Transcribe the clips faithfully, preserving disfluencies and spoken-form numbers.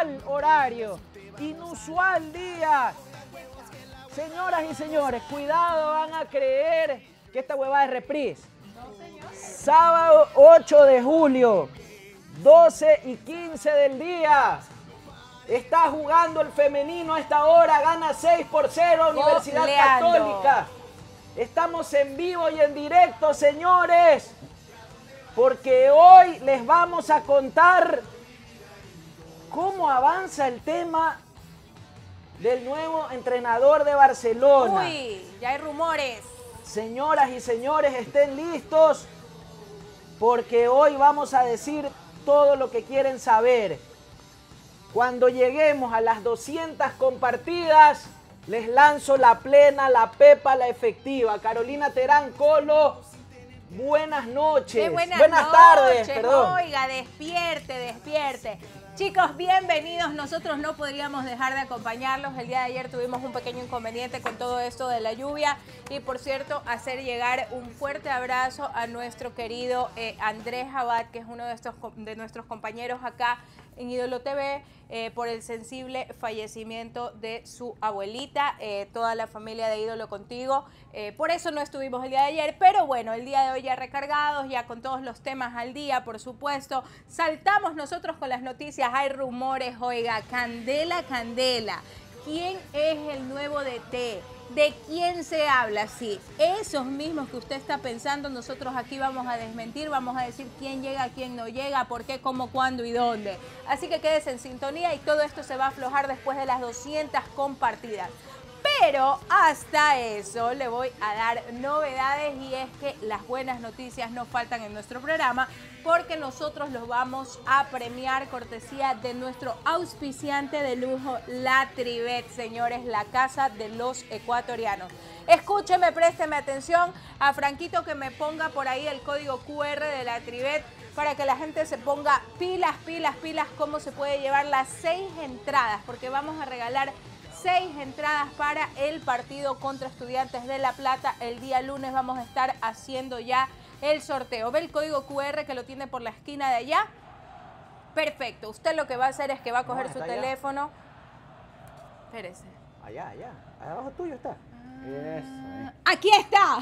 inusual horario, inusual día. Señoras y señores, cuidado, van a creer que esta huevada es reprise. Sábado ocho de julio, doce y quince del día. Está jugando el femenino a esta hora, gana seis por cero Universidad Goleando. Católica. Estamos en vivo y en directo, señores, porque hoy les vamos a contar cómo avanza el tema del nuevo entrenador de Barcelona. Uy, ya hay rumores. Señoras y señores, estén listos, porque hoy vamos a decir todo lo que quieren saber. Cuando lleguemos a las doscientas compartidas, les lanzo la plena, la pepa, la efectiva. Carolina Terán, Colo, buenas noches. Qué buenas, buenas noches, tardes, perdón. Oiga, despierte, despierte. Chicos, bienvenidos. Nosotros no podríamos dejar de acompañarlos. El día de ayer tuvimos un pequeño inconveniente con todo esto de la lluvia. Y por cierto, hacer llegar un fuerte abrazo a nuestro querido eh, Andrés Abad, que es uno de, estos, de nuestros compañeros acá en Ídolo T V, eh, por el sensible fallecimiento de su abuelita, eh, toda la familia de Ídolo contigo. Eh, por eso no estuvimos el día de ayer, pero bueno, el día de hoy ya recargados, ya con todos los temas al día, por supuesto. Saltamos nosotros con las noticias, hay rumores, oiga, candela, candela. ¿Quién es el nuevo D T? ¿De quién se habla? Sí, esos mismos que usted está pensando, nosotros aquí vamos a desmentir, vamos a decir quién llega, quién no llega, por qué, cómo, cuándo y dónde. Así que quédese en sintonía y todo esto se va a aflojar después de las doscientas compartidas. Pero hasta eso le voy a dar novedades, y es que las buenas noticias no faltan en nuestro programa, porque nosotros los vamos a premiar cortesía de nuestro auspiciante de lujo, La Trivet, señores, la casa de los ecuatorianos. Escúcheme, présteme atención a Franquito, que me ponga por ahí el código Q R de La Trivet para que la gente se ponga pilas, pilas, pilas, cómo se puede llevar las seis entradas, porque vamos a regalar seis entradas para el partido contra Estudiantes de La Plata. El día lunes vamos a estar haciendo ya el sorteo. ¿Ve el código Q R que lo tiene por la esquina de allá? Perfecto. Usted lo que va a hacer es que va a coger no, su teléfono. Allá. Espérese. Allá, allá. Abajo tuyo está. Eso. Aquí está.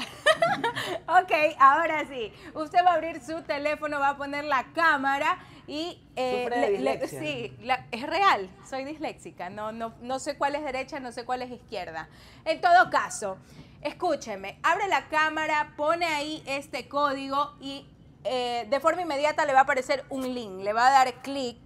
Ok, ahora sí. Usted va a abrir su teléfono, va a poner la cámara y eh, le, le, sí, la, es real, soy disléxica, no, no, no sé cuál es derecha, no sé cuál es izquierda. En todo caso, escúcheme, abre la cámara, pone ahí este código y eh, de forma inmediata le va a aparecer un link, le va a dar clic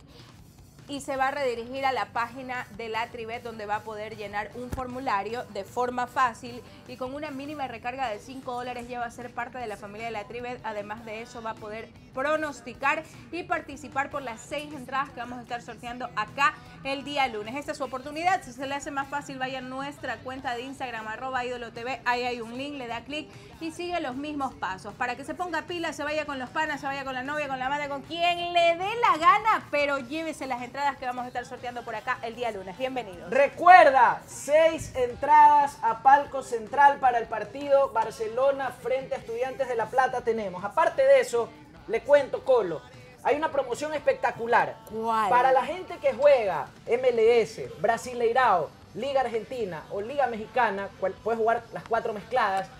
y se va a redirigir a la página de La Trivet, donde va a poder llenar un formulario de forma fácil y con una mínima recarga de cinco dólares ya va a ser parte de la familia de La Trivet. Además de eso, va a poder pronosticar y participar por las seis entradas que vamos a estar sorteando acá el día lunes. Esta es su oportunidad. Si se le hace más fácil, vaya a nuestra cuenta de Instagram, arroba ídolo T V. Ahí hay un link, le da clic y sigue los mismos pasos. Para que se ponga pila, se vaya con los panas, se vaya con la novia, con la madre, con quien le dé la gana, pero llévese las entradas que vamos a estar sorteando por acá el día lunes. Bienvenidos. Recuerda, seis entradas a palco central para el partido Barcelona frente a Estudiantes de La Plata tenemos. Aparte de eso, le cuento, Colo, hay una promoción espectacular. ¿Cuál? Para la gente que juega M L S, Brasileirao, Liga Argentina o Liga Mexicana, puedes jugar las cuatro mezcladas.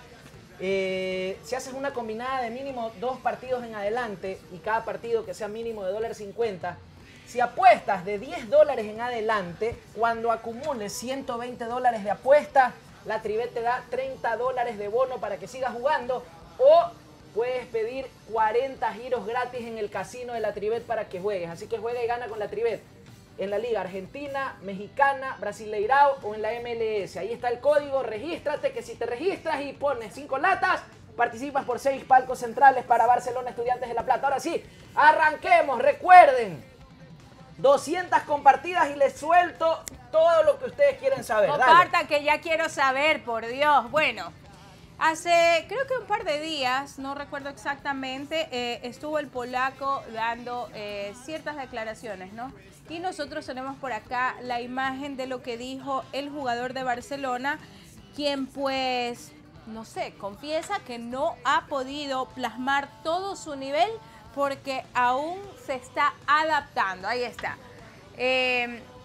Eh, si haces una combinada de mínimo dos partidos en adelante y cada partido que sea mínimo de dólar cincuenta, si apuestas de diez dólares en adelante, cuando acumules ciento veinte dólares de apuesta, La Trivet te da treinta dólares de bono para que sigas jugando, o puedes pedir cuarenta giros gratis en el casino de La Trivet para que juegues. Así que juega y gana con La Trivet en la Liga Argentina, Mexicana, Brasileirao o en la M L S. Ahí está el código, regístrate, que si te registras y pones cinco latas, participas por seis palcos centrales para Barcelona Estudiantes de La Plata. Ahora sí, arranquemos. Recuerden, doscientas compartidas y les suelto todo lo que ustedes quieren saber. Compartan, que ya quiero saber, por Dios. Bueno, hace creo que un par de días, no recuerdo exactamente, eh, estuvo el polaco dando eh, ciertas declaraciones, ¿no? Y nosotros tenemos por acá la imagen de lo que dijo el jugador de Barcelona, quien pues, no sé, confiesa que no ha podido plasmar todo su nivel porque aún se está adaptando. Ahí está. Eh,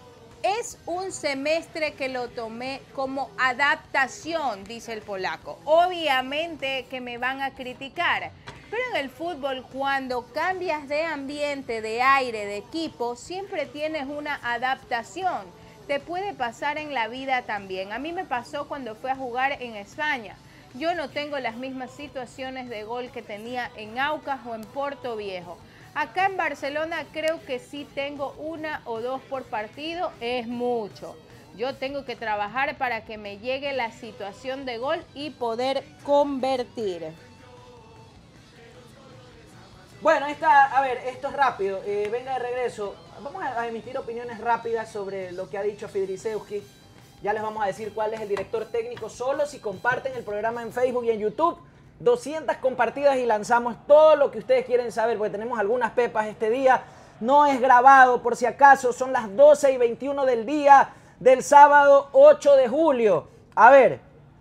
es un semestre que lo tomé como adaptación, dice el polaco. Obviamente que me van a criticar, pero en el fútbol cuando cambias de ambiente, de aire, de equipo, siempre tienes una adaptación. Te puede pasar en la vida también. A mí me pasó cuando fui a jugar en España. Yo no tengo las mismas situaciones de gol que tenía en Aucas o en Puerto Viejo. Acá en Barcelona creo que sí tengo una o dos por partido, es mucho. Yo tengo que trabajar para que me llegue la situación de gol y poder convertir. Bueno, ahí está, a ver, esto es rápido, eh, venga de regreso. Vamos a emitir opiniones rápidas sobre lo que ha dicho Fidrisewski. Ya les vamos a decir cuál es el director técnico, solo si comparten el programa en Facebook y en YouTube. doscientas compartidas y lanzamos todo lo que ustedes quieren saber, porque tenemos algunas pepas este día. No es grabado, por si acaso, son las doce y veintiuno del día del sábado ocho de julio. A ver,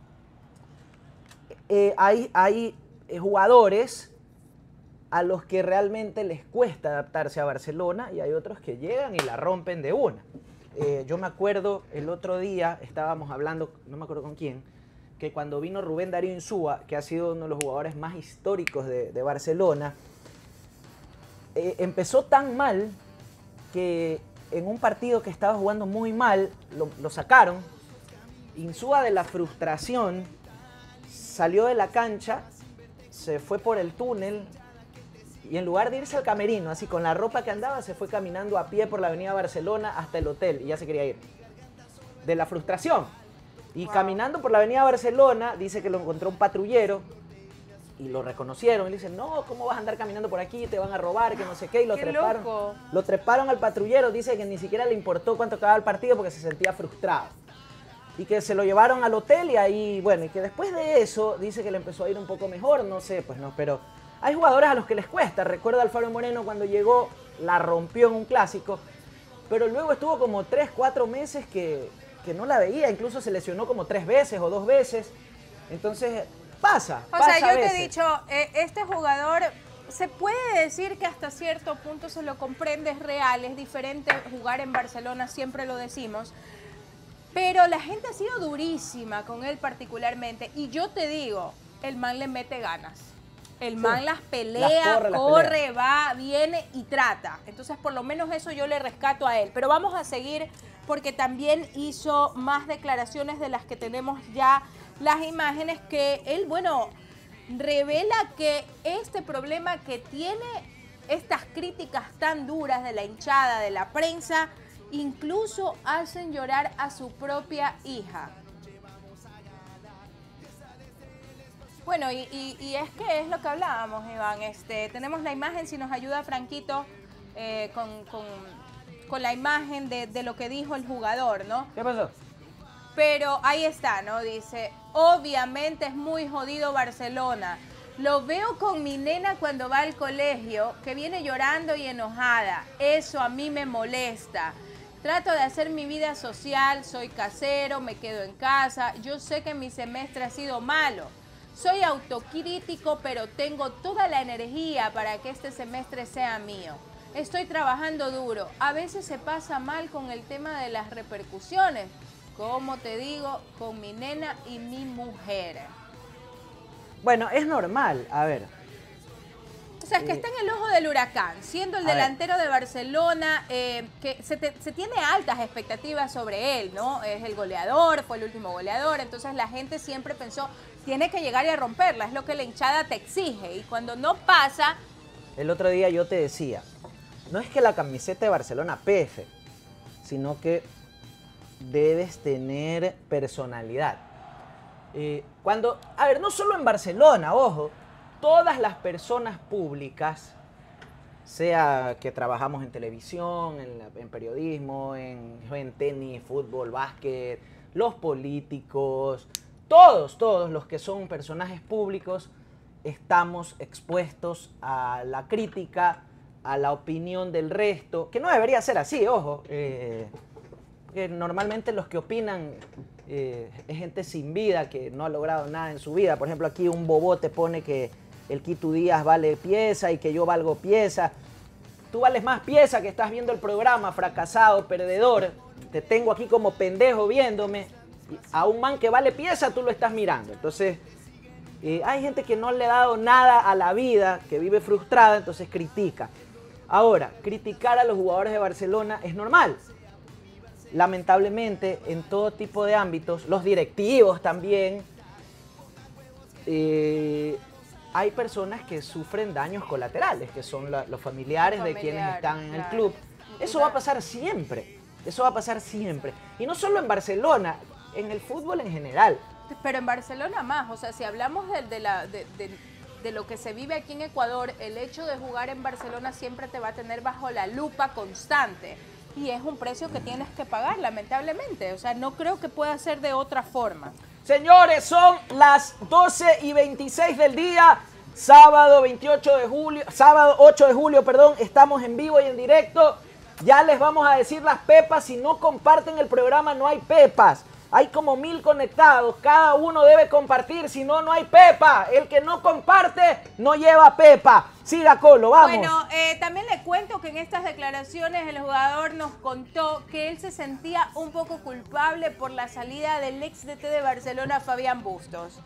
eh, hay, hay eh, jugadores a los que realmente les cuesta adaptarse a Barcelona y hay otros que llegan y la rompen de una. Eh, yo me acuerdo el otro día, estábamos hablando, no me acuerdo con quién, que cuando vino Rubén Darío Insúa, que ha sido uno de los jugadores más históricos de, de Barcelona, eh, empezó tan mal que en un partido que estaba jugando muy mal, lo, lo sacaron. Insúa, de la frustración, salió de la cancha, se fue por el túnel y en lugar de irse al camerino, así con la ropa que andaba, se fue caminando a pie por la avenida Barcelona hasta el hotel y ya se quería ir. De la frustración. Y wow. Caminando por la avenida Barcelona, dice que lo encontró un patrullero y lo reconocieron. Y le dicen, no, ¿cómo vas a andar caminando por aquí? Te van a robar, que no sé qué. Y lo qué treparon. Loco. Lo treparon al patrullero. Dice que ni siquiera le importó cuánto acababa el partido porque se sentía frustrado. Y que se lo llevaron al hotel y ahí, bueno, y que después de eso, dice que le empezó a ir un poco mejor. No sé, pues no, pero hay jugadores a los que les cuesta. Recuerdo a Alfaro Moreno cuando llegó, la rompió en un clásico. Pero luego estuvo como tres, cuatro meses que... que no la veía, incluso se lesionó como tres veces o dos veces. Entonces, pasa, O pasa sea, yo a te veces. he dicho, eh, este jugador, se puede decir que hasta cierto punto se lo comprende, es real, es diferente jugar en Barcelona, siempre lo decimos, pero la gente ha sido durísima con él particularmente, y yo te digo, el man le mete ganas. El man sí, las pelea, las corre, las corre pelea. va, viene y trata. Entonces, por lo menos eso yo le rescato a él. Pero vamos a seguir porque también hizo más declaraciones de las que tenemos ya las imágenes que él, bueno, revela que este problema que tiene, estas críticas tan duras de la hinchada, de la prensa, incluso hacen llorar a su propia hija. Bueno, y, y, y es que es lo que hablábamos, Iván. Este, tenemos la imagen, si nos ayuda Franquito, eh, con, con, con la imagen de, de lo que dijo el jugador, ¿no? ¿Qué pasó? Pero ahí está, ¿no? Dice, obviamente es muy jodido Barcelona. Lo veo con mi nena cuando va al colegio, que viene llorando y enojada. Eso a mí me molesta. Trato de hacer mi vida social, soy casero, me quedo en casa. Yo sé que mi semestre ha sido malo. Soy autocrítico, pero tengo toda la energía para que este semestre sea mío. Estoy trabajando duro. A veces se pasa mal con el tema de las repercusiones. Como te digo, con mi nena y mi mujer. Bueno, es normal, a ver. O sea, es que eh, está en el ojo del huracán, siendo el delantero ver. de Barcelona, eh, que se, te, se tiene altas expectativas sobre él, ¿no? Es el goleador, fue el último goleador, entonces la gente siempre pensó, tiene que llegar y a romperla, es lo que la hinchada te exige, y cuando no pasa... El otro día yo te decía, no es que la camiseta de Barcelona pese, sino que debes tener personalidad. Eh, cuando, a ver, no solo en Barcelona, ojo, todas las personas públicas, sea que trabajamos en televisión, en, la, en periodismo, en, en tenis, fútbol, básquet, los políticos, todos, todos los que son personajes públicos, estamos expuestos a la crítica, a la opinión del resto, que no debería ser así, ojo, eh, porque normalmente los que opinan eh, es gente sin vida, que no ha logrado nada en su vida. Por ejemplo, aquí un bobote pone que el Quito Díaz vale pieza y que yo valgo pieza. Tú vales más pieza, que estás viendo el programa, fracasado, perdedor. te tengo aquí como pendejo viéndome, a un man que vale pieza tú lo estás mirando. Entonces, eh, hay gente que no le ha dado nada a la vida, que vive frustrada, entonces critica. Ahora, criticar a los jugadores de Barcelona es normal. Lamentablemente, en todo tipo de ámbitos, los directivos también, eh, hay personas que sufren daños colaterales, que son la, los familiares Los de quienes familiares, están en claro. el club. Eso va a pasar siempre, eso va a pasar siempre. Y no solo en Barcelona, en el fútbol en general. Pero en Barcelona más, o sea, si hablamos de, de, la, de, de, de lo que se vive aquí en Ecuador, el hecho de jugar en Barcelona siempre te va a tener bajo la lupa constante. Y es un precio que tienes que pagar, lamentablemente. O sea, no creo que pueda ser de otra forma. Señores, son las doce y veintiséis del día, sábado veintiocho de julio, sábado ocho de julio, perdón, estamos en vivo y en directo. Ya les vamos a decir las pepas, si no comparten el programa no hay pepas. Hay como mil conectados, cada uno debe compartir, si no, no hay pepa. El que no comparte no lleva pepa. Siga, Colo, vamos. Bueno, eh, también le cuento que en estas declaraciones el jugador nos contó que él se sentía un poco culpable por la salida del ex D T de Barcelona, Fabián Bustos.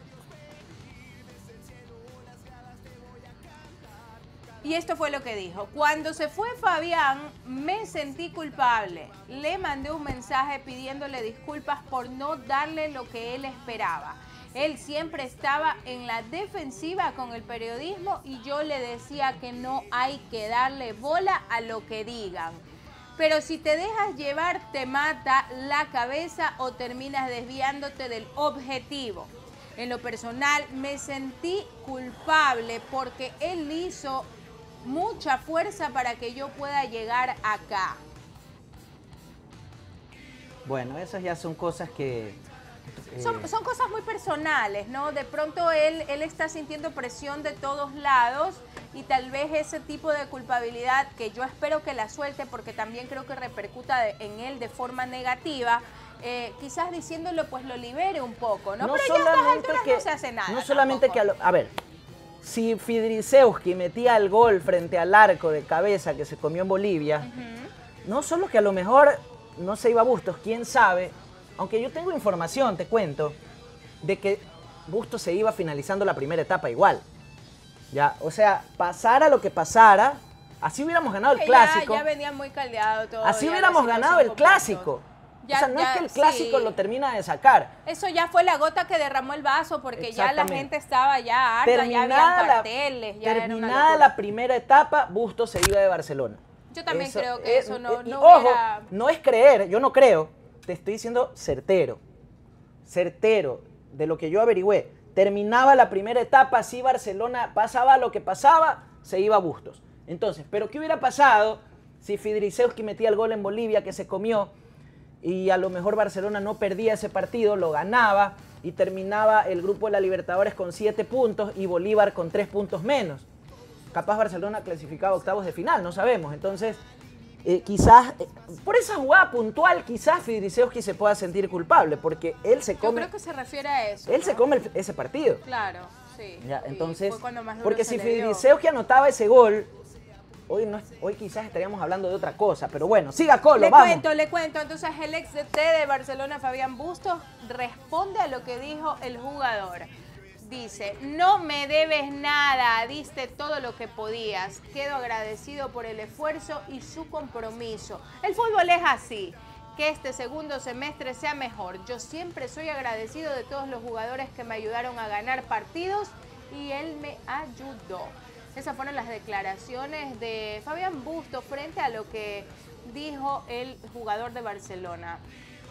Y esto fue lo que dijo. Cuando se fue Fabián, me sentí culpable. Le mandé un mensaje pidiéndole disculpas por no darle lo que él esperaba. Él siempre estaba en la defensiva con el periodismo y yo le decía que no hay que darle bola a lo que digan. Pero si te dejas llevar, te mata la cabeza o terminas desviándote del objetivo. En lo personal, me sentí culpable porque él hizo mucha fuerza para que yo pueda llegar acá. Bueno, esas ya son cosas que... Eh... Son, son cosas muy personales, ¿no? De pronto él, él está sintiendo presión de todos lados y tal vez ese tipo de culpabilidad, que yo espero que la suelte porque también creo que repercuta de, en él de forma negativa, eh, quizás diciéndolo pues lo libere un poco, ¿no? no Pero ya a estas alturas que, no se hace nada. No solamente tampoco. que... A, lo, a ver... Si Fidrisewski metía el gol frente al arco de cabeza que se comió en Bolivia, uh-huh. no solo que a lo mejor no se iba a Bustos, quién sabe, aunque yo tengo información, te cuento, de que Bustos se iba finalizando la primera etapa igual. Ya, o sea, pasara lo que pasara, así hubiéramos ganado el que clásico. Ya, ya venía muy caldeado todo. Así hubiéramos ganado el clásico. Ya, o sea, no ya, es que el clásico sí. lo termina de sacar. Eso ya fue la gota que derramó el vaso, porque ya la gente estaba ya harta, ya habían carteles. La, ya terminada la primera etapa, Bustos se iba de Barcelona. Yo también eso, creo que es, eso no, y, no ojo, hubiera... no es creer, yo no creo, te estoy diciendo certero. Certero, de lo que yo averigüé. Terminaba la primera etapa, si Barcelona pasaba lo que pasaba, se iba a Bustos. Entonces, ¿pero qué hubiera pasado si Fidrisewski metía el gol en Bolivia que se comió? Y a lo mejor Barcelona no perdía ese partido, lo ganaba y terminaba el grupo de la Libertadores con siete puntos y Bolívar con tres puntos menos. Capaz Barcelona clasificaba a octavos de final, no sabemos. Entonces, eh, quizás, eh, por esa jugada puntual, quizás Fidrisewski se pueda sentir culpable, porque él se come... Yo creo que se refiere a eso, Él ¿no? se come el, ese partido. Claro, sí. Ya, entonces, fue cuando más duro porque se si le dio. Fidrisewski anotaba ese gol... Hoy, no, hoy quizás estaríamos hablando de otra cosa, pero bueno, siga Colo, le vamos. Le cuento, le cuento. Entonces el ex D T de Barcelona, Fabián Bustos, responde a lo que dijo el jugador. Dice, no me debes nada, diste todo lo que podías. Quedo agradecido por el esfuerzo y su compromiso. El fútbol es así. Que este segundo semestre sea mejor. Yo siempre soy agradecido de todos los jugadores que me ayudaron a ganar partidos y él me ayudó. Esas fueron las declaraciones de Fabián Bustos frente a lo que dijo el jugador de Barcelona.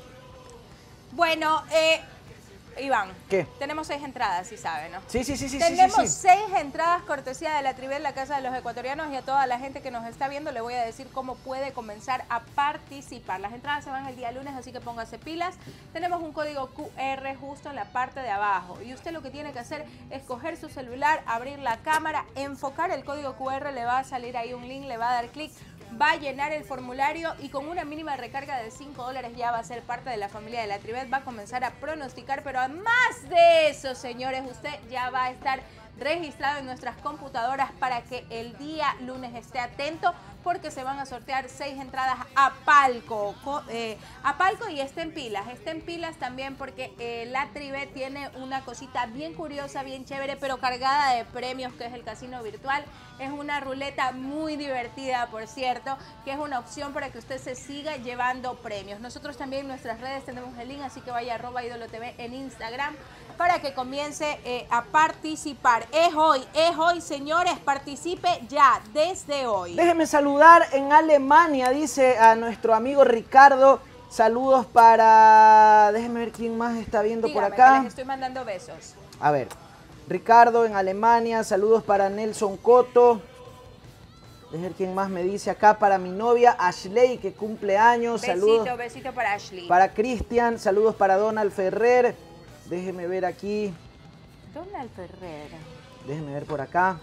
Bueno, eh, Iván, ¿qué? Tenemos seis entradas, sí sabe, ¿no? Sí, sí, sí, sí. Tenemos sí, sí, sí. seis entradas cortesía de la Trivela, la Casa de los Ecuatorianos, y a toda la gente que nos está viendo le voy a decir cómo puede comenzar a participar. Las entradas se van el día lunes, así que póngase pilas. Tenemos un código Q R justo en la parte de abajo y usted lo que tiene que hacer es coger su celular, abrir la cámara, enfocar el código Q R, le va a salir ahí un link, le va a dar clic, va a llenar el formulario y con una mínima recarga de cinco dólares ya va a ser parte de la familia de la Tribet, va a comenzar a pronosticar, pero además de eso, señores, usted ya va a estar registrado en nuestras computadoras para que el día lunes esté atento, porque se van a sortear seis entradas a palco, eh, a palco y estén pilas, estén pilas también porque eh, la Tribe tiene una cosita bien curiosa, bien chévere, pero cargada de premios, que es el casino virtual. Es una ruleta muy divertida, por cierto, que es una opción para que usted se siga llevando premios. Nosotros también en nuestras redes tenemos el link, así que vaya a arroba ídolo T V en Instagram para que comience eh, a participar. Es hoy, es hoy, señores, participe ya, desde hoy. Déjeme saludar en Alemania, dice a nuestro amigo Ricardo. Saludos para... Déjeme ver quién más está viendo. Dígame, por acá. que les estoy mandando besos. A ver, Ricardo en Alemania, saludos para Nelson Coto. Déjeme ver quién más me dice acá. Para mi novia Ashley, que cumple años. Besito, saludos. besito para Ashley. Para Cristian, saludos para Donald Ferrer. Déjeme ver aquí. Donald Ferrer. Déjeme ver por acá.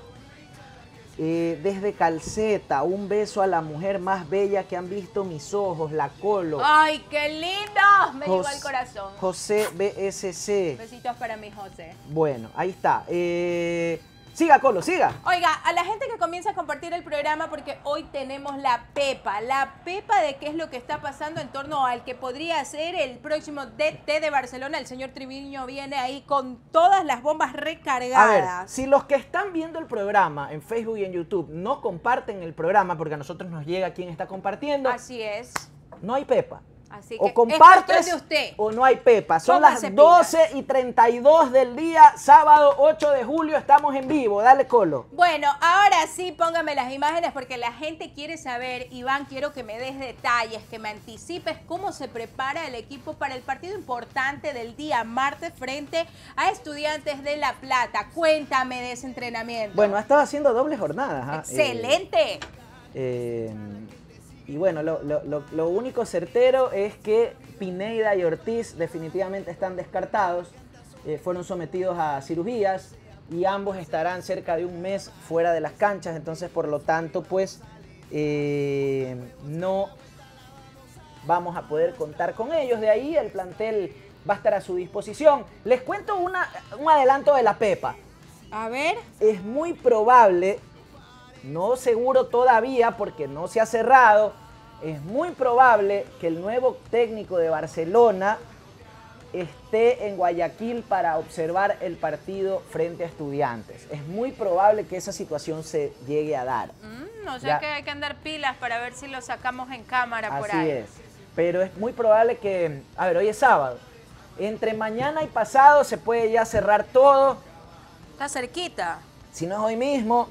Eh, desde Calceta, un beso a la mujer más bella que han visto mis ojos, la Colo. ¡Ay, qué lindo! Me llegó al corazón. José B S C. Besitos para mi José. Bueno, ahí está. Eh, siga, Colo, siga. Oiga, a la gente que comienza a compartir el programa, porque hoy tenemos la pepa, la pepa de qué es lo que está pasando en torno al que podría ser el próximo D T de Barcelona. El señor Triviño viene ahí con todas las bombas recargadas. A ver, si los que están viendo el programa en Facebook y en YouTube no comparten el programa, porque a nosotros nos llega quién está compartiendo. Así es. No hay pepa. Así que o compartes de usted. o no hay pepa. Son Póngase las doce y treinta y dos del día, sábado ocho de julio, estamos en vivo. Dale, Colo. Bueno, ahora sí, póngame las imágenes porque la gente quiere saber. Iván, quiero que me des detalles, que me anticipes cómo se prepara el equipo para el partido importante del día martes frente a Estudiantes de La Plata. Cuéntame de ese entrenamiento. Bueno, ha estado haciendo doble jornada. ¿Ah? ¡Excelente! Eh, eh, Y bueno, lo, lo, lo, lo único certero es que Pineda y Ortiz definitivamente están descartados. Eh, fueron sometidos a cirugías y ambos estarán cerca de un mes fuera de las canchas. Entonces, por lo tanto, pues eh, no vamos a poder contar con ellos. De ahí el plantel va a estar a su disposición. Les cuento una, un adelanto de la pepa. A ver. Es muy probable... No seguro todavía porque no se ha cerrado. Es muy probable que el nuevo técnico de Barcelona esté en Guayaquil para observar el partido frente a Estudiantes. Es muy probable que esa situación se llegue a dar. Mm, o sea ya. que hay que andar pilas para ver si lo sacamos en cámara por ahí. Así es. Pero es muy probable que... A ver, hoy es sábado. Entre mañana y pasado se puede ya cerrar todo. Está cerquita. Si no es hoy mismo...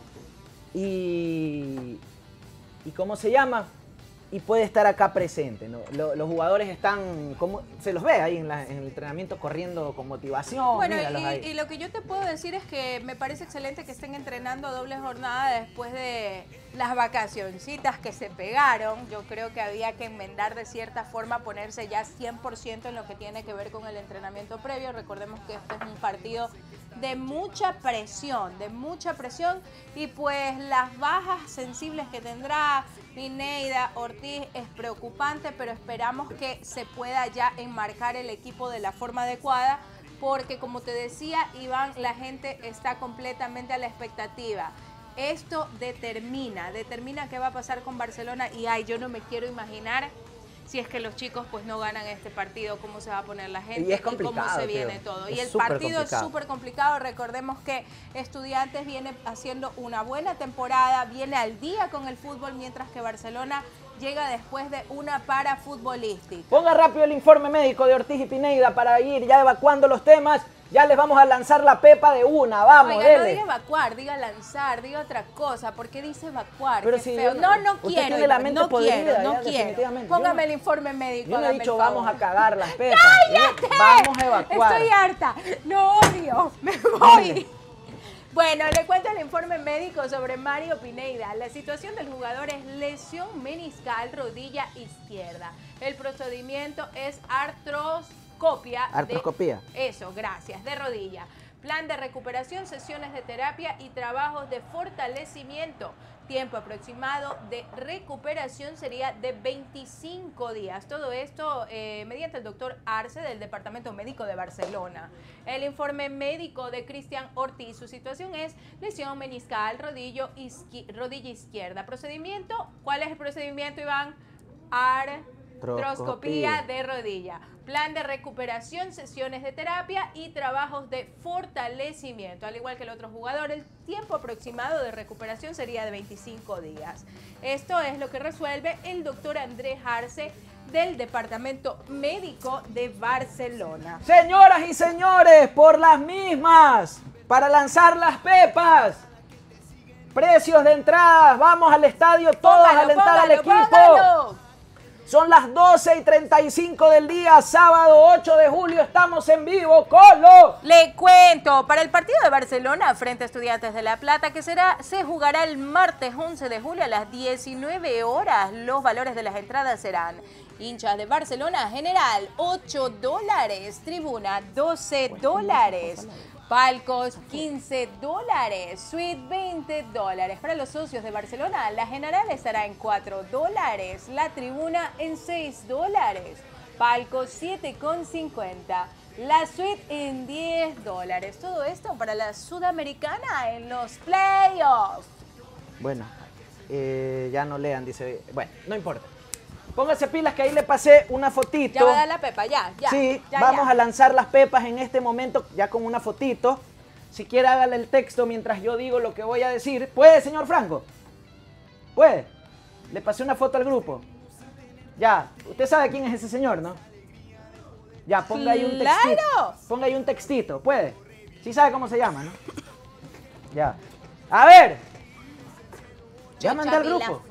Y, y ¿cómo se llama? Y puede estar acá presente, ¿no? Los, los jugadores están, como se los ve ahí en, la, en el entrenamiento corriendo con motivación. Bueno, y, y lo que yo te puedo decir es que me parece excelente que estén entrenando doble jornada después de las vacacioncitas que se pegaron. Yo creo que había que enmendar de cierta forma, ponerse ya cien por ciento en lo que tiene que ver con el entrenamiento previo. Recordemos que este es un partido de mucha presión, de mucha presión, y pues las bajas sensibles que tendrá Pineda, Ortiz es preocupante, pero esperamos que se pueda ya enmarcar el equipo de la forma adecuada, porque como te decía, Iván, la gente está completamente a la expectativa. Esto determina, determina qué va a pasar con Barcelona, y ay, yo no me quiero imaginar si es que los chicos pues no ganan este partido, cómo se va a poner la gente y, es y cómo se viene creo. todo. Es y el super partido complicado. es súper complicado. Recordemos que Estudiantes viene haciendo una buena temporada, viene al día con el fútbol, mientras que Barcelona llega después de una para futbolística. Ponga rápido el informe médico de Ortiz y Pineda para ir ya evacuando los temas. Ya les vamos a lanzar la pepa de una, vamos, Oiga, dele. no diga evacuar, diga lanzar, diga otra cosa. ¿Por qué dice evacuar? Pero qué si feo. yo No, no- no usted quiero, tiene la Iván, mente no podrida, quiero, no ya, quiero. definitivamente. Póngame Yo no- el informe médico. Yo no he hágame dicho el vamos favor. a cagar las pepas. ¡Cállate! Vamos a evacuar. Estoy harta. No odio. Me voy. Bueno, le cuento el informe médico sobre Mario Pineda. La situación del jugador es lesión meniscal, rodilla izquierda. El procedimiento es artroscopia. Artroscopía. De, eso, gracias, de rodilla. Plan de recuperación, sesiones de terapia y trabajos de fortalecimiento. Tiempo aproximado de recuperación sería de veinticinco días. Todo esto eh, mediante el doctor Arce del Departamento Médico de Barcelona. El informe médico de Cristian Ortiz, su situación es lesión meniscal, rodillo izqui rodilla izquierda. Procedimiento, ¿cuál es el procedimiento, Iván? Artroscopía de rodilla. Plan de recuperación, sesiones de terapia y trabajos de fortalecimiento. Al igual que el otro jugador, el tiempo aproximado de recuperación sería de veinticinco días. Esto es lo que resuelve el doctor Andrés Arce del Departamento Médico de Barcelona. Señoras y señores, por las mismas, para lanzar las pepas, precios de entradas, vamos al estadio todos a alentar al equipo. Póngalo. Son las doce y treinta y cinco del día, sábado ocho de julio, estamos en vivo, Colo. Le cuento, para el partido de Barcelona frente a Estudiantes de La Plata, que será, se jugará el martes once de julio a las diecinueve horas, los valores de las entradas serán: hinchas de Barcelona, general, ocho dólares, tribuna, doce dólares. Palcos, quince dólares. Suite, veinte dólares. Para los socios de Barcelona, la general estará en cuatro dólares. La tribuna en seis dólares. Palcos, siete con cincuenta. La suite en diez dólares. Todo esto para la Sudamericana en los playoffs. Bueno, eh, ya no lean, dice. Bueno, no importa. Póngase pilas que ahí le pasé una fotito. Ya va a dar la pepa, ya, ya. Sí, ya, vamos ya. a lanzar las pepas en este momento, ya con una fotito. Si quiere, hágale el texto mientras yo digo lo que voy a decir. ¿Puede, señor Franco? ¿Puede? Le pasé una foto al grupo. Ya, usted sabe quién es ese señor, ¿no? Ya, ponga ahí un textito. ¡Claro! Ponga ahí un textito, ¿puede? Sí sabe cómo se llama, ¿no? Ya. A ver. Ya mandé al grupo.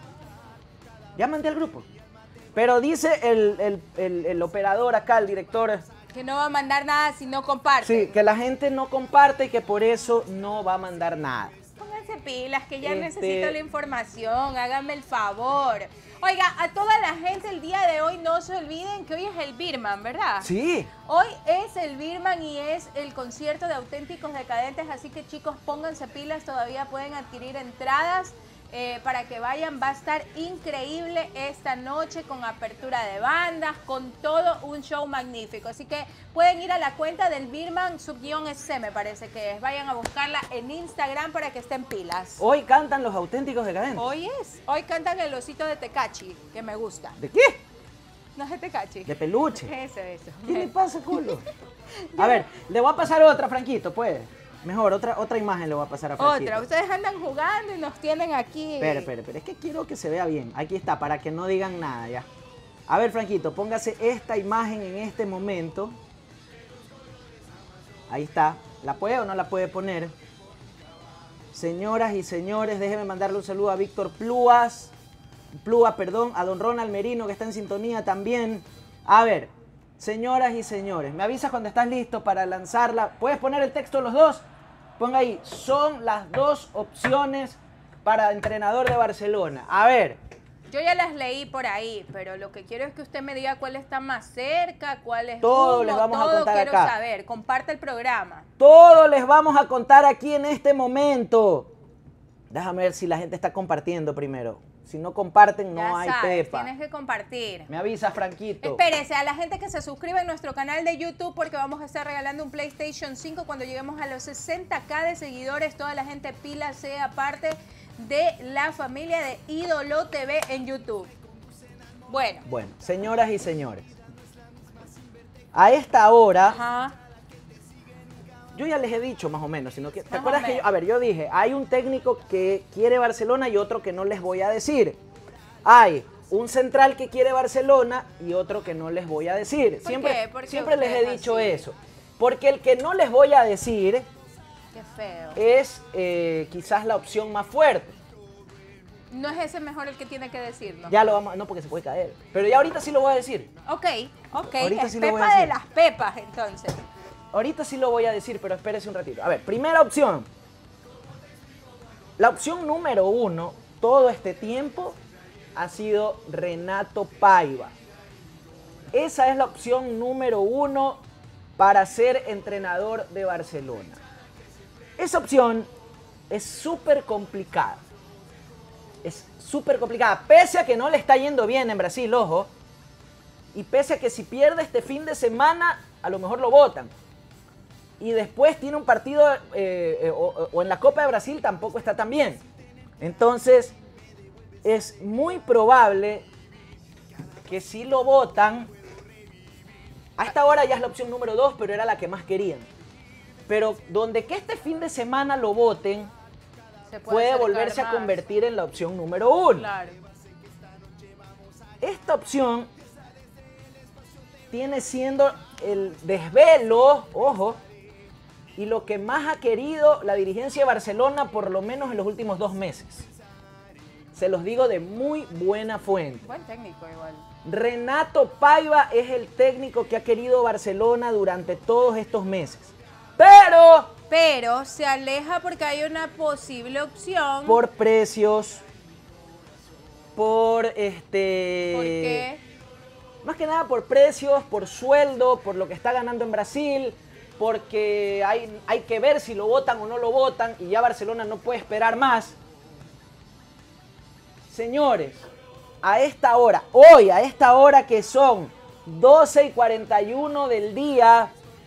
Ya mandé al grupo. Pero dice el, el, el, el operador acá, el director, que no va a mandar nada si no comparte. sí, que la gente no comparte y que por eso no va a mandar nada. Pónganse pilas, que ya Este... necesito la información, háganme el favor. Oiga, a toda la gente el día de hoy no se olviden que hoy es el Birman, ¿verdad? Sí. Hoy es el Birman y es el concierto de Auténticos Decadentes, así que chicos, pónganse pilas, todavía pueden adquirir entradas. Eh, para que vayan, va a estar increíble esta noche con apertura de bandas, con todo un show magnífico. Así que pueden ir a la cuenta del Birman sub-guión S, me parece que es. Vayan a buscarla en Instagram para que estén pilas. Hoy cantan los Auténticos Decadentes. Hoy es. Hoy cantan el osito de Tecachi, que me gusta. ¿De qué? No es de Tecachi. De peluche. Eso, eso. ¿Qué le pasa, culo? A ver, le voy a pasar otra, Franquito, ¿puede? Mejor, otra, otra imagen le voy a pasar a Franquito. Otra, ustedes andan jugando y nos tienen aquí. Espera, espera, espera, es que quiero que se vea bien. Aquí está, para que no digan nada ya. A ver, Franquito, póngase esta imagen en este momento. Ahí está. ¿La puede o no la puede poner? Señoras y señores, déjenme mandarle un saludo a Víctor Plúas. Plúa, perdón, a don Ronald Merino, que está en sintonía también. A ver, señoras y señores, me avisas cuando estás listo para lanzarla. ¿Puedes poner el texto los dos? Ponga ahí, son las dos opciones para entrenador de Barcelona. A ver. Yo ya las leí por ahí, pero lo que quiero es que usted me diga cuál está más cerca, cuál es todo uno, les vamos todo a contar quiero acá. saber. Comparte el programa. Todo les vamos a contar aquí en este momento. Déjame ver si la gente está compartiendo primero. Si no comparten, no Ya hay sabes, pepa. tienes que compartir. Me avisa, Franquito. Espérese, a la gente que se suscribe en nuestro canal de YouTube, porque vamos a estar regalando un PlayStation cinco cuando lleguemos a los sesenta K de seguidores. Toda la gente pila sea parte de la familia de Ídolo T V en YouTube. Bueno. Bueno, señoras y señores. A esta hora, Ajá. yo ya les he dicho más o menos, sino que, ¿te Más acuerdas o que yo, menos. a ver, yo dije, hay un técnico que quiere Barcelona y otro que no les voy a decir. Hay un central que quiere Barcelona y otro que no les voy a decir. ¿Por Siempre, qué? ¿Por qué siempre les usted he es dicho así? eso. Porque el que no les voy a decir Qué feo. es eh, quizás la opción más fuerte. No es ese mejor el que tiene que decirnos. Ya lo vamos, no porque se puede caer. Pero ya ahorita sí lo voy a decir. Ok, ok. Ahorita Es sí lo voy a pepa de decir. las pepas, entonces. Ahorita sí lo voy a decir, pero espérese un ratito. A ver, primera opción. La opción número uno, todo este tiempo, ha sido Renato Paiva. Esa es la opción número uno para ser entrenador de Barcelona. Esa opción es súper complicada. Es súper complicada, pese a que no le está yendo bien en Brasil, ojo, y pese a que si pierde este fin de semana, a lo mejor lo votan. Y después tiene un partido, eh, eh, o, o en la Copa de Brasil tampoco está tan bien. Entonces, es muy probable que si lo votan, a esta hora ya es la opción número dos, pero era la que más querían. Pero donde que este fin de semana lo voten, Se puede puede volverse más. a convertir en la opción número uno. Claro. Esta opción tiene siendo el desvelo, ojo, y lo que más ha querido la dirigencia de Barcelona por lo menos en los últimos dos meses. Se los digo de muy buena fuente. Buen técnico igual. Renato Paiva es el técnico que ha querido Barcelona durante todos estos meses. Pero Pero se aleja porque hay una posible opción. por precios, por este... ¿Por qué? Más que nada por precios, por sueldo, por lo que está ganando en Brasil, porque hay, hay que ver si lo votan o no lo votan y ya Barcelona no puede esperar más. Señores, a esta hora, hoy, a esta hora que son doce y cuarenta y uno del día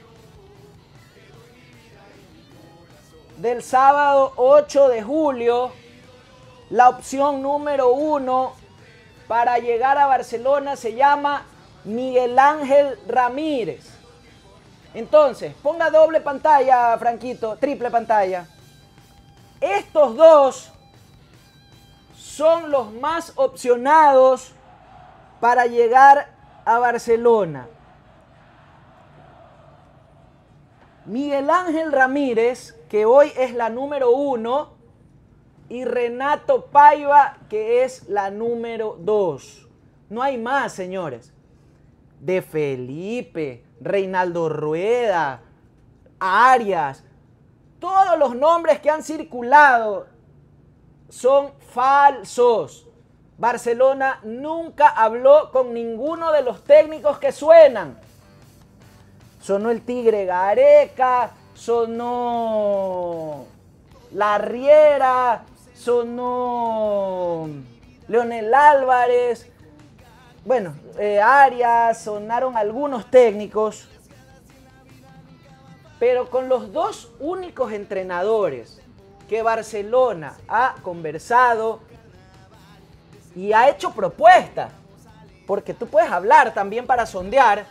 del sábado ocho de julio, la opción número uno para llegar a Barcelona se llama Miguel Ángel Ramírez. Entonces, ponga doble pantalla, Franquito, triple pantalla. Estos dos son los más opcionados para llegar a Barcelona. Miguel Ángel Ramírez, que hoy es la número uno, y Renato Paiva, que es la número dos. No hay más, señores. De Felipe, Reinaldo Rueda, Arias, todos los nombres que han circulado son falsos. Barcelona nunca habló con ninguno de los técnicos que suenan. Sonó el Tigre Gareca, sonó La Riera, sonó Leonel Álvarez, bueno, eh, Arias, sonaron algunos técnicos, pero con los dos únicos entrenadores que Barcelona ha conversado y ha hecho propuestas, porque tú puedes hablar también para sondear,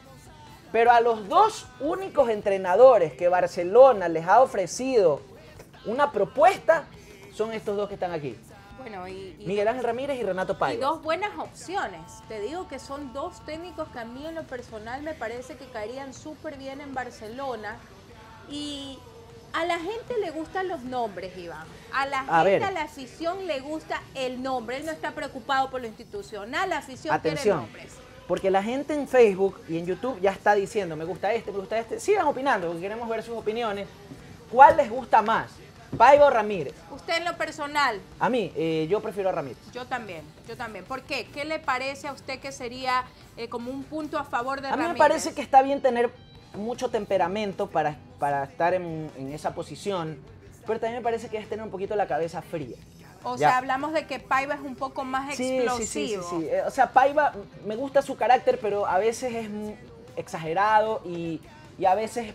pero a los dos únicos entrenadores que Barcelona les ha ofrecido una propuesta son estos dos que están aquí. Bueno, y, y Miguel Ángel Ramírez y Renato Y Paiva. dos buenas opciones. Te digo que son dos técnicos que a mí en lo personal me parece que caerían súper bien en Barcelona. Y a la gente le gustan los nombres, Iván. A la A gente, ver. a la afición le gusta el nombre. Él no está preocupado por lo institucional, la afición Atención, quiere nombres. porque la gente en Facebook y en YouTube ya está diciendo, me gusta este, me gusta este. Sigan opinando, porque queremos ver sus opiniones. ¿Cuál les gusta más? ¿Paiva o Ramírez? Usted en lo personal. A mí, eh, yo prefiero a Ramírez. Yo también, yo también. ¿Por qué? ¿Qué le parece a usted que sería eh, como un punto a favor de A mí Ramírez? me parece que está bien tener mucho temperamento para, para estar en, en esa posición, pero también me parece que es tener un poquito la cabeza fría. O Ya. sea, hablamos de que Paiva es un poco más Sí, explosivo. sí, sí, sí, sí. Eh, O sea, Paiva, me gusta su carácter, pero a veces es mu- exagerado y, y a veces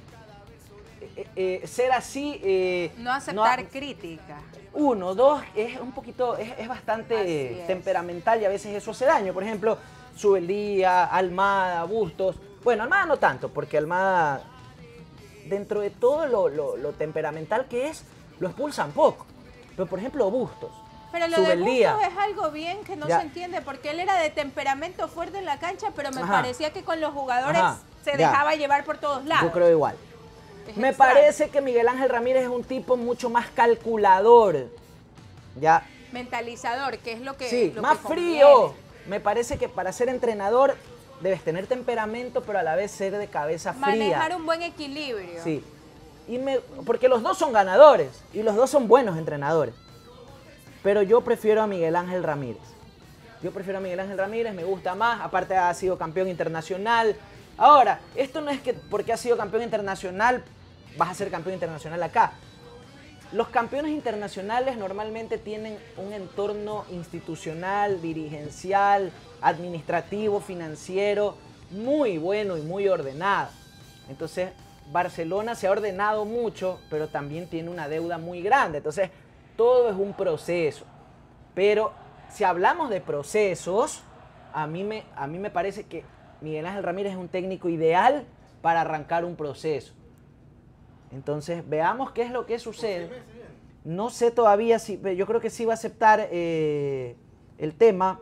eh, eh, ser así... eh, No aceptar ha- crítica. Uno, dos, es un poquito, es, es bastante Así es. temperamental y a veces eso hace daño. Por ejemplo, Subeldía, Almada, Bustos. Bueno, Almada no tanto, porque Almada, dentro de todo lo, lo- lo temperamental que es, lo expulsan poco. Pero por ejemplo, Bustos, Pero lo de Subeldía. Bustos es algo bien que no Ya. se entiende, porque él era de temperamento fuerte en la cancha, pero me Ajá. parecía que con los jugadores Ajá, se ya. dejaba llevar por todos lados. Yo creo igual. Es Me extraño. parece que Miguel Ángel Ramírez es un tipo mucho más calculador. Ya. Mentalizador, que es lo que Sí, lo más que frío. conviene. Me parece que para ser entrenador debes tener temperamento, pero a la vez ser de cabeza fría. Manejar un buen equilibrio. Sí. Y me, porque los dos son ganadores y los dos son buenos entrenadores. Pero yo prefiero a Miguel Ángel Ramírez. Yo prefiero a Miguel Ángel Ramírez, me gusta más. Aparte ha sido campeón internacional, Ahora, esto no es que porque has sido campeón internacional vas a ser campeón internacional acá. Los campeones internacionales normalmente tienen un entorno institucional, dirigencial, administrativo, financiero muy bueno y muy ordenado. Entonces, Barcelona se ha ordenado mucho, pero también tiene una deuda muy grande. Entonces, todo es un proceso. Pero si hablamos de procesos, a mí me, a mí me parece que Miguel Ángel Ramírez es un técnico ideal para arrancar un proceso. Entonces, veamos qué es lo que sucede. No sé todavía si, yo creo que sí va a aceptar eh, el tema.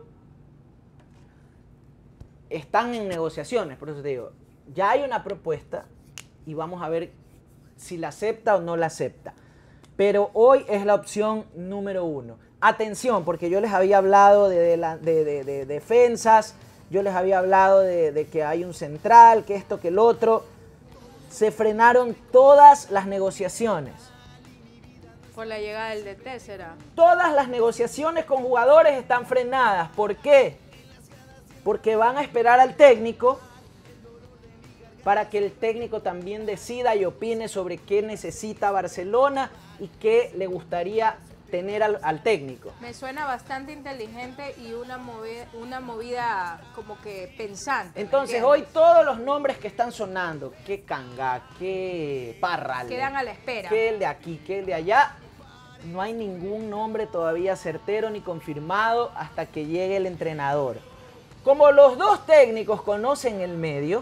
Están en negociaciones, por eso te digo, ya hay una propuesta y vamos a ver si la acepta o no la acepta. Pero hoy es la opción número uno. Atención, porque yo les había hablado de, de, la, de, de, de defensas, yo les había hablado de, de que hay un central, que esto, que el otro. Se frenaron todas las negociaciones. Por la llegada del D T, ¿será? Todas las negociaciones con jugadores están frenadas. ¿Por qué? Porque van a esperar al técnico para que el técnico también decida y opine sobre qué necesita Barcelona y qué le gustaría tener al, al técnico. Me suena bastante inteligente y una movida, una movida como que pensante. Entonces hoy todos los nombres que están sonando, que Kanga, que Parral, quedan a la espera. Que el de aquí, que el de allá, no hay ningún nombre todavía certero ni confirmado hasta que llegue el entrenador. Como los dos técnicos conocen el medio,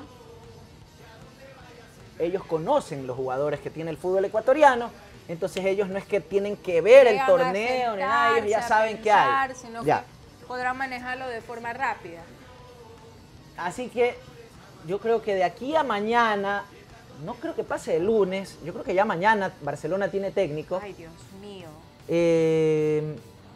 ellos conocen los jugadores que tiene el fútbol ecuatoriano. Entonces ellos no es que tienen que ver el torneo, ni nada, ellos ya saben qué hay. Sino ya. que podrán manejarlo de forma rápida. Así que yo creo que de aquí a mañana, no creo que pase el lunes, yo creo que ya mañana Barcelona tiene técnico. Ay, Dios mío. Eh,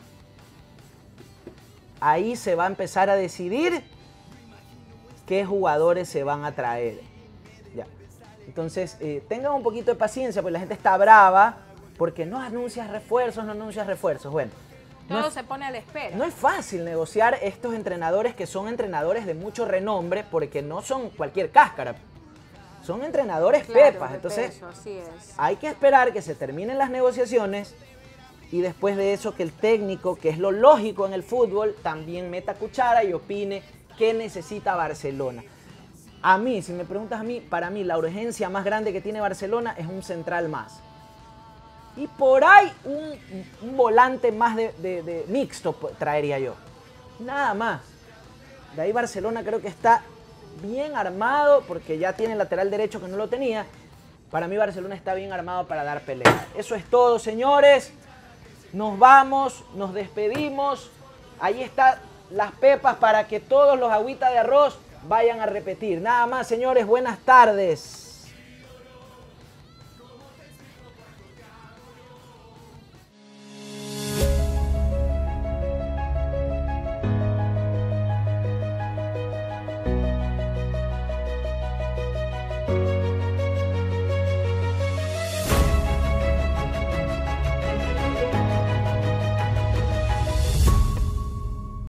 ahí se va a empezar a decidir qué jugadores se van a traer. Ya. Entonces, eh, tengan un poquito de paciencia, porque la gente está brava, porque no anuncias refuerzos, no anuncias refuerzos. Bueno, todo no es, se pone a la espera. No es fácil negociar estos entrenadores que son entrenadores de mucho renombre, porque no son cualquier cáscara. Son entrenadores claro, pepas. de Entonces, peso, así es. Hay que esperar que se terminen las negociaciones y después de eso que el técnico, que es lo lógico en el fútbol, también meta cuchara y opine qué necesita Barcelona. A mí, si me preguntas a mí, para mí la urgencia más grande que tiene Barcelona es un central más. Y por ahí un, un volante más de, de, de mixto traería yo. Nada más. De ahí Barcelona creo que está bien armado porque ya tiene el lateral derecho que no lo tenía. Para mí Barcelona está bien armado para dar pelea. Eso es todo, señores. Nos vamos, nos despedimos. Ahí están las pepas para que todos los agüitas de arroz vayan a repetir. Nada más, señores, buenas tardes.